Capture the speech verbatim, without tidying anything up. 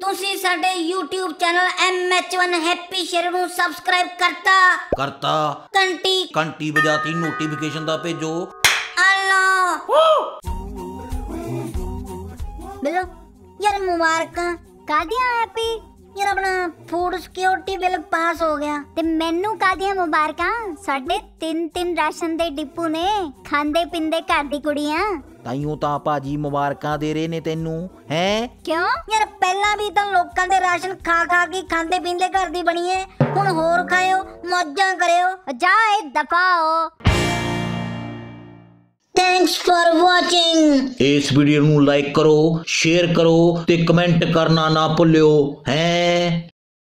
ਤੁਸੀਂ ਸਾਡੇ YouTube channel M H one happy Sher ਨੂੰ ਸਬਸਕ੍ਰਾਈਬ ਕਰਤਾ ਕਰਤਾ ਘੰਟੀ ਘੰਟੀ ਵਜਾਤੀ ਨੋਟੀਫਿਕੇਸ਼ਨ ਦਾ ਭੇਜੋ ਅੱਲਾ ਬਿਲੋ ਯਾਰ ਮੁਬਾਰਕਾਂ ਕਾਦੀਆਂ हैप्पी यार अपना फूड सिक्योरिटी बिल पास हो गया ते मैनू कादियां मुबारकां साडे तीन तीन राशन दे डिपू ने खांदे पिंदे घर दी कुड़ियां ਤਾਈਓ ਤਾਂ ਭਾਜੀ ਮੁਬਾਰਕਾਂ ਦੇ ਰਹੇ ਨੇ ਤੈਨੂੰ ਹੈ क्यों यार पहला भी तो लोकां दे राशन खा खा के खांदे पींदे घर दी बनी है हुण होर खाओ मौजां करियो जा ए दफा हो। Thanks for watching. ਇਸ ਵੀਡੀਓ ਨੂੰ ਲਾਈਕ ਕਰੋ ਸ਼ੇਅਰ ਕਰੋ ਤੇ ਕਮੈਂਟ ਕਰਨਾ ਨਾ ਭੁੱਲਿਓ ਹੈ।